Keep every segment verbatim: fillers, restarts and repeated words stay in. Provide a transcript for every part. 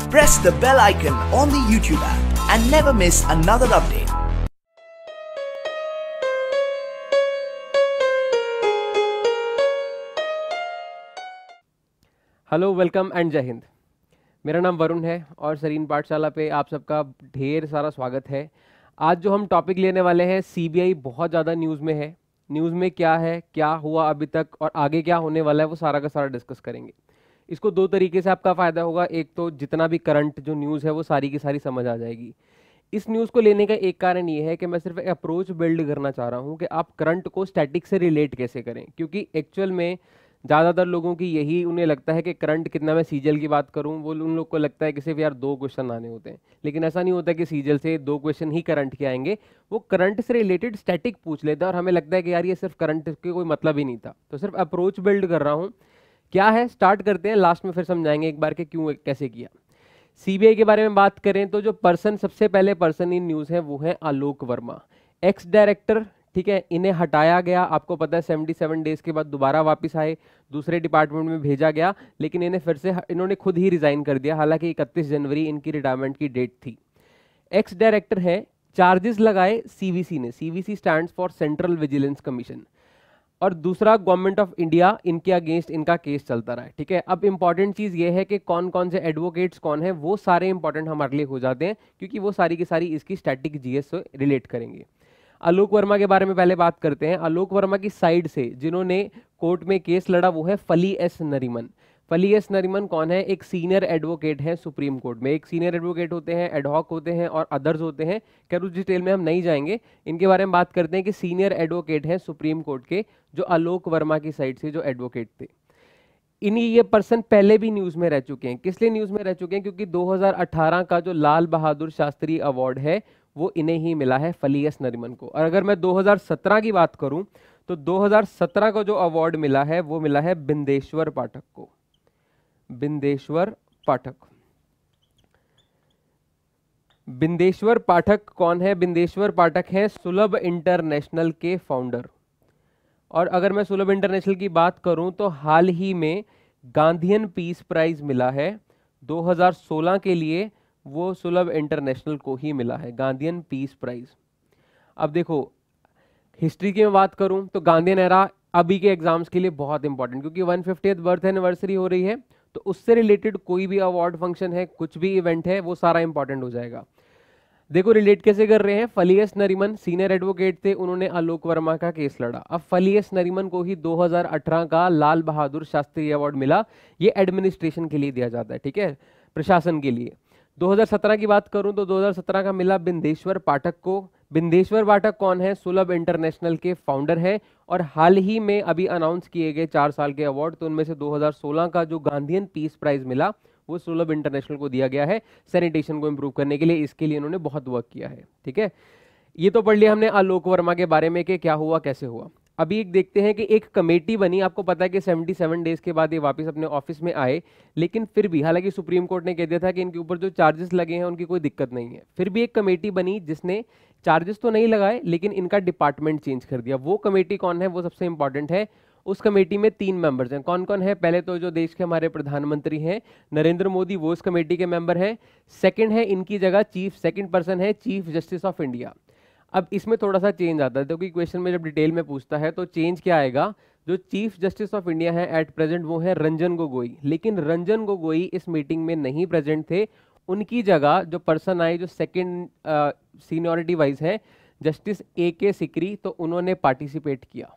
Press the bell icon on the YouTube app and never miss another update. Hello, welcome and जय हिंद। मेरा नाम वरुण है और सरीन पाठशाला पे आप सबका ढेर सारा स्वागत है। आज जो हम टॉपिक लेने वाले हैं, सीबीआई बहुत ज़्यादा न्यूज़ में है। न्यूज़ में क्या है, क्या हुआ अभी तक और आगे क्या होने वाला है, वो सारा का सारा डिस्कस करेंगे। इसको दो तरीके से आपका फ़ायदा होगा। एक तो जितना भी करंट जो न्यूज़ है वो सारी की सारी समझ आ जाएगी। इस न्यूज़ को लेने का एक कारण ये है कि मैं सिर्फ एक अप्रोच बिल्ड करना चाह रहा हूँ कि आप करंट को स्टैटिक से रिलेट कैसे करें, क्योंकि एक्चुअल में ज़्यादातर लोगों की यही उन्हें लगता है कि करंट कितना, मैं सीजल की बात करूं, वो उन लोग को लगता है कि सिर्फ यार दो क्वेश्चन आने होते हैं, लेकिन ऐसा नहीं होता कि सीजल से दो क्वेश्चन ही करंट के आएंगे। वो करंट से रिलेटेड स्टैटिक पूछ लेता है और हमें लगता है कि यार ये सिर्फ करंट के कोई मतलब ही नहीं था। तो सिर्फ अप्रोच बिल्ड कर रहा हूँ। क्या है, स्टार्ट करते हैं, लास्ट में फिर समझाएंगे एक बार के क्यों कैसे किया। सीबीआई के बारे में बात करें तो जो पर्सन, सबसे पहले पर्सन इन न्यूज़ है वो है आलोक वर्मा, एक्स डायरेक्टर। ठीक है, इन्हें हटाया गया, आपको पता है सतहत्तर डेज के बाद दोबारा वापस आए, दूसरे डिपार्टमेंट में भेजा गया, लेकिन इन्हें फिर से इन्होंने खुद ही रिजाइन कर दिया। हालांकि इकतीस जनवरी इनकी रिटायरमेंट की डेट थी। एक्स डायरेक्टर है, चार्जेस लगाए सीवीसी ने। CVC stands for central vigilance commission. और दूसरा, गवर्नमेंट ऑफ इंडिया, इनके अगेंस्ट इनका केस चलता रहा है। ठीक है, अब इंपॉर्टेंट चीज ये है कि कौन कौन से एडवोकेट्स कौन है, वो सारे इंपॉर्टेंट हमारे लिए हो जाते हैं, क्योंकि वो सारी की सारी इसकी स्टैटिक जीएस से रिलेट करेंगे। आलोक वर्मा के बारे में पहले बात करते हैं। आलोक वर्मा की साइड से जिन्होंने कोर्ट में केस लड़ा वो है फली एस नरीमन। फली एस नरीमन कौन है? एक सीनियर एडवोकेट है सुप्रीम कोर्ट में। एक सीनियर एडवोकेट होते हैं, एडहॉक होते हैं और अदर्स होते हैं। खैर उस डिटेल में हम नहीं जाएंगे, इनके बारे में बात करते हैं कि सीनियर एडवोकेट हैं सुप्रीम कोर्ट के, जो आलोक वर्मा की साइड से जो एडवोकेट थे। इन्हीं ये पर्सन पहले भी न्यूज में रह चुके हैं। किस लिए न्यूज में रह चुके हैं? क्योंकि दो हज़ार अठारह का जो लाल बहादुर शास्त्री अवार्ड है वो इन्हें ही मिला है, फली एस नरीमन को। और अगर मैं दो हज़ार सत्रह की बात करूं तो दो हज़ार सत्रह का जो अवार्ड मिला है वो मिला है बिंदेश्वर पाठक को। बिंदेश्वर पाठक बिंदेश्वर पाठक कौन है? बिंदेश्वर पाठक है सुलभ इंटरनेशनल के फाउंडर। और अगर मैं सुलभ इंटरनेशनल की बात करूं तो हाल ही में गांधीयन पीस प्राइज मिला है दो हज़ार सोलह के लिए, वो सुलभ इंटरनेशनल को ही मिला है, गांधीयन पीस प्राइज। अब देखो, हिस्ट्री की मैं बात करूं तो गांधीयन एरा अभी के एग्जाम्स के लिए बहुत इंपॉर्टेंट, क्योंकि वन फिफ्टियथ बर्थ एनिवर्सरी हो रही है, तो उससे रिलेटेड कोई भी अवार्ड फंक्शन है, कुछ भी इवेंट है, वो सारा इंपॉर्टेंट हो जाएगा। देखो रिलेट कैसे कर रहे हैं। फली एस नरीमन सीनियर एडवोकेट थे, उन्होंने आलोक वर्मा का केस लड़ा। अब फली एस नरीमन को ही दो हज़ार अठारह का लाल बहादुर शास्त्री अवार्ड मिला। ये एडमिनिस्ट्रेशन के लिए दिया जाता है, ठीक है, प्रशासन के लिए। दो हज़ार सत्रह की बात करूं तो दो हज़ार सत्रह का मिला बिंदेश्वर पाठक को। बिंदेश्वर पाठक कौन है? सुलभ इंटरनेशनल के फाउंडर है और हाल ही में अभी अनाउंस किए गए चार साल के अवार्ड, तो उनमें से दो हज़ार सोलह का जो गांधीयन पीस प्राइज मिला वो सुलभ इंटरनेशनल को दिया गया है, सैनिटेशन को इंप्रूव करने के लिए। इसके लिए इन्होंने बहुत वर्क किया है। ठीक है, ये तो पढ़ लिया हमने आलोक वर्मा के बारे में कि क्या हुआ कैसे हुआ। अभी एक देखते हैं कि एक कमेटी बनी। आपको पता है कि सतहत्तर डेज के बाद ये वापस अपने ऑफिस में आए, लेकिन फिर भी, हालांकि सुप्रीम कोर्ट ने कह दिया था कि इनके ऊपर जो चार्जेस लगे हैं उनकी कोई दिक्कत नहीं है, फिर भी एक कमेटी बनी जिसने चार्जेस तो नहीं लगाए लेकिन इनका डिपार्टमेंट चेंज कर दिया। वो कमेटी कौन है? वो सबसे इंपॉर्टेंट है। उस कमेटी में तीन मेंबर्स हैं। कौन कौन है? पहले तो जो देश के हमारे प्रधानमंत्री हैं नरेंद्र मोदी, वो इस कमेटी के मेंबर हैं। सेकंड है, इनकी जगह चीफ सेकंड पर्सन है चीफ जस्टिस ऑफ इंडिया। अब इसमें थोड़ा सा चेंज आता है, क्योंकि क्वेश्चन में जब डिटेल में पूछता है तो चेंज क्या आएगा। जो चीफ जस्टिस ऑफ इंडिया है एट प्रेजेंट वो है रंजन गोगोई, लेकिन रंजन गोगोई इस मीटिंग में नहीं प्रेजेंट थे। उनकी जगह जो पर्सन आए, जो सेकंड सीनियरिटी वाइज है, जस्टिस ए के सिकरी, तो उन्होंने पार्टिसिपेट किया।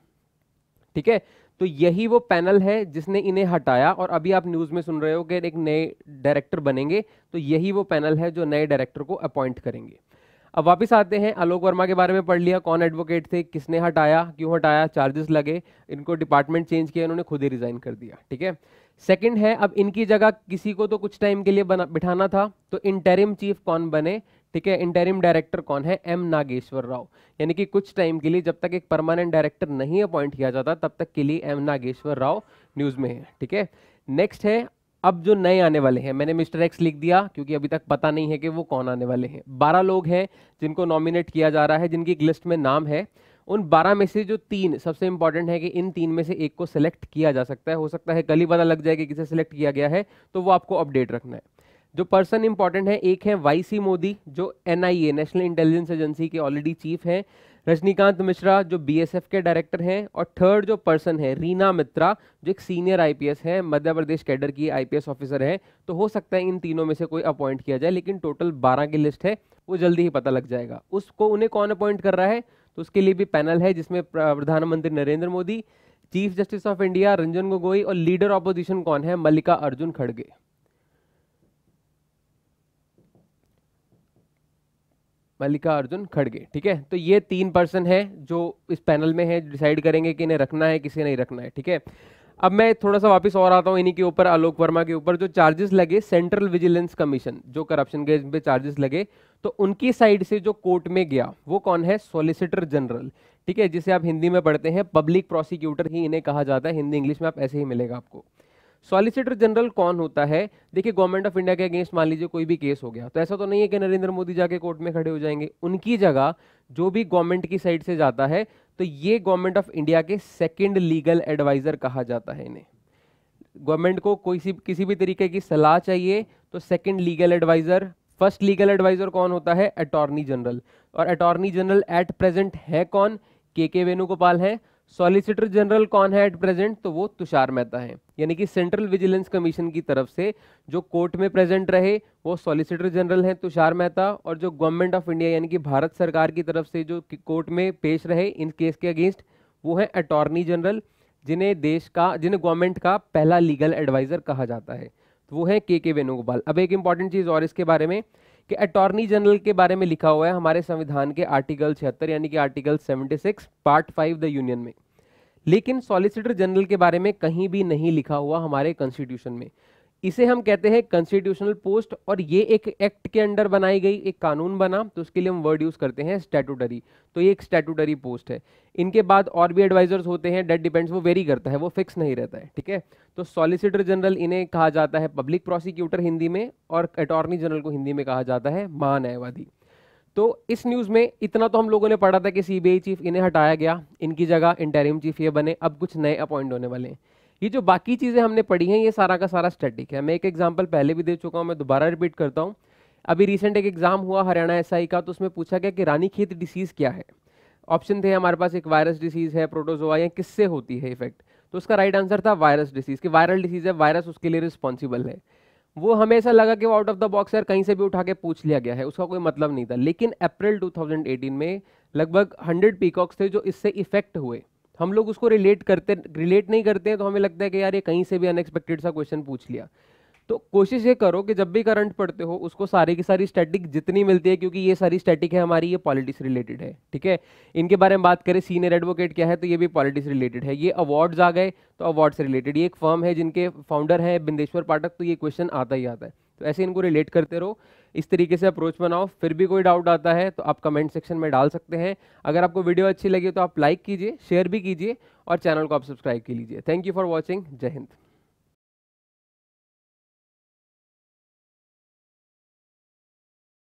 ठीक है, तो यही वो पैनल है जिसने इन्हें हटाया। और अभी आप न्यूज में सुन रहे हो कि एक नए डायरेक्टर बनेंगे, तो यही वो पैनल है जो नए डायरेक्टर को अपॉइंट करेंगे। अब वापस आते हैं, आलोक वर्मा के बारे में पढ़ लिया, कौन एडवोकेट थे, किसने हटाया, क्यों हटाया, चार्जेस लगे, इनको डिपार्टमेंट चेंज किया, इन्होंने खुद ही रिजाइन कर दिया। ठीक है, सेकंड है, अब इनकी जगह किसी को तो कुछ टाइम के लिए बना बिठाना था, तो इंटरिम चीफ कौन बने? ठीक है, इंटरिम डायरेक्टर कौन है? एम नागेश्वर राव। यानी कि कुछ टाइम के लिए, जब तक एक परमानेंट डायरेक्टर नहीं अपॉइंट किया जाता तब तक के लिए एम नागेश्वर राव न्यूज में है। ठीक है, नेक्स्ट है, अब जो नए आने वाले हैं, मैंने मिस्टर एक्स लिख दिया क्योंकि अभी तक पता नहीं है कि वो कौन आने वाले हैं। बारह लोग हैं जिनको नॉमिनेट किया जा रहा है, जिनकी एक लिस्ट में नाम है। उन बारह में से जो तीन सबसे इंपॉर्टेंट है कि इन तीन में से एक को सिलेक्ट किया जा सकता है। हो सकता है कल ही पता लग जाए कि किसे सिलेक्ट किया गया है, तो वो आपको अपडेट रखना है। जो पर्सन इंपॉर्टेंट है, एक है वाई सी मोदी जो N I A national intelligence agency के ऑलरेडी चीफ हैं, रजनीकांत मिश्रा जो बी एस एफ के डायरेक्टर हैं, और थर्ड जो पर्सन है रीना मित्रा जो एक सीनियर आई पी एस है, मध्य प्रदेश कैडर की आई पी एस ऑफिसर है। तो हो सकता है इन तीनों में से कोई अपॉइंट किया जाए, लेकिन टोटल बारह की लिस्ट है, वो जल्दी ही पता लग जाएगा। उसको उन्हें कौन अपॉइंट कर रहा है, तो उसके लिए भी पैनल है जिसमें प्रधानमंत्री Narendra Modi, chief justice of India Ranjan Gogoi, और लीडर ऑपोजिशन कौन है, मल्लिका अर्जुन खड़गे। मल्लिका अर्जुन खड़गे, ठीक है। तो ये तीन पर्सन है जो इस पैनल में है, डिसाइड करेंगे कि इन्हें रखना है किसे नहीं रखना है, ठीक है। अब मैं थोड़ा सा वापस और आता हूँ इन्हीं के ऊपर, आलोक वर्मा के ऊपर। जो चार्जेस लगे सेंट्रल विजिलेंस कमीशन, जो करप्शन केस पे चार्जेस लगे, तो उनकी साइड से जो कोर्ट में गया वो कौन है, सॉलिसिटर जनरल, ठीक है, जिसे आप हिंदी में पढ़ते हैं पब्लिक प्रोसिक्यूटर ही इन्हें कहा जाता है, हिंदी इंग्लिश में आप ऐसे ही मिलेगा आपको। सॉलिसिटर जनरल कौन होता है, देखिए गवर्नमेंट ऑफ इंडिया के अगेंस्ट मान लीजिए कोई भी केस हो गया, तो ऐसा तो नहीं है कि नरेंद्र मोदी जाके कोर्ट में खड़े हो जाएंगे, उनकी जगह जो भी गवर्नमेंट की साइड से जाता है, तो ये गवर्नमेंट ऑफ इंडिया के सेकंड लीगल एडवाइजर कहा जाता है इन्हें। गवर्नमेंट को कोई सी किसी भी तरीके की सलाह चाहिए तो second legal adviser, first legal adviser कौन होता है, अटॉर्नी जनरल, और अटॉर्नी जनरल एट प्रेजेंट है कौन, के के वेणुगोपाल है। सॉलिसिटर जनरल कौन है एट प्रेजेंट, तो वो तुषार मेहता है। यानी कि सेंट्रल विजिलेंस कमीशन की तरफ से जो कोर्ट में प्रेजेंट रहे वो सॉलिसिटर जनरल हैं तुषार मेहता, और जो गवर्नमेंट ऑफ इंडिया यानी कि भारत सरकार की तरफ से जो कोर्ट में पेश रहे इन केस के अगेंस्ट वो है अटॉर्नी जनरल, जिन्हें देश का जिन्हें गवर्नमेंट का पहला लीगल एडवाइजर कहा जाता है, तो वो है के के वेणुगोपाल। अब एक इंपॉर्टेंट चीज और इसके बारे में कि अटॉर्नी जनरल के बारे में लिखा हुआ है हमारे संविधान के आर्टिकल छिहत्तर यानी कि आर्टिकल छिहत्तर पार्ट फाइव द यूनियन में, लेकिन सॉलिसिटर जनरल के बारे में कहीं भी नहीं लिखा हुआ हमारे कॉन्स्टिट्यूशन में। इसे हम कहते हैं कॉन्स्टिट्यूशनल पोस्ट, और ये एक एक्ट के अंडर बनाई गई, एक कानून बना, तो उसके लिए हम वर्ड यूज करते हैं स्टैट्यूटरी, तो ये एक स्टैट्यूटरी पोस्ट है। इनके बाद और भी एडवाइजर्स होते हैं, डेट डिपेंड्स, वो वेरी करता है, वो फिक्स नहीं रहता है, ठीक है। तो सॉलिसिटर जनरल इन्हें कहा जाता है पब्लिक प्रोसिक्यूटर हिंदी में, और अटॉर्नी जनरल को हिंदी में कहा जाता है महान्यायवादी। तो इस न्यूज में इतना तो हम लोगों ने पढ़ा था कि सी बी आई चीफ इन्हें हटाया गया, इनकी जगह इंटरिम चीफ ये बने, अब कुछ नए अपॉइंट होने वाले हैं। ये जो बाकी चीजें हमने पढ़ी हैं ये सारा का सारा स्टैटिक है। मैं एक एग्जांपल पहले भी दे चुका हूं, मैं दोबारा रिपीट करता हूं। अभी रिसेंट एक एग्जाम हुआ हरियाणा एस आई का, तो उसमें पूछा गया कि रानीखेत डिसीज क्या है। ऑप्शन थे हमारे पास, एक वायरस डिसीज है, प्रोटोजोआ, या किससे होती है इफेक्ट, तो उसका राइट आंसर था वायरस डिसीज, कि वायरल डिसीज है, वायरस उसके लिए रिस्पॉन्सिबल है। वो हमें ऐसा लगा कि वो आउट ऑफ द बॉक्स यार कहीं से भी उठा के पूछ लिया गया है, उसका कोई मतलब नहीं था। लेकिन अप्रैल दो हज़ार अठारह में लगभग हंड्रेड पीकॉक्स थे जो इससे इफेक्ट हुए, हम लोग उसको रिलेट करते रिलेट नहीं करते हैं, तो हमें लगता है कि यार ये कहीं से भी अनएक्सपेक्टेड सा क्वेश्चन पूछ लिया। तो कोशिश ये करो कि जब भी करंट पढ़ते हो उसको सारी की सारी स्टैटिक जितनी मिलती है, क्योंकि ये सारी स्टैटिक है हमारी, ये पॉलिटिक्स रिलेटेड है, ठीक है। इनके बारे में बात करें, सीनियर एडवोकेट क्या है, तो ये भी पॉलिटिक्स रिलेटेड है। ये अवार्ड्स आ गए तो अवार्ड से रिलेटेड, ये एक फर्म है जिनके फाउंडर है बिंदेश्वर पाठक, तो ये क्वेश्चन आता ही आता है। तो ऐसे इनको रिलेट करते रहो, इस तरीके से अप्रोच बनाओ। फिर भी कोई डाउट आता है तो आप कमेंट सेक्शन में डाल सकते हैं। अगर आपको वीडियो अच्छी लगी तो आप लाइक कीजिए, शेयर भी कीजिए, और चैनल को आप सब्सक्राइब कर लीजिए। थैंक यू फॉर वॉचिंग, जय हिंद।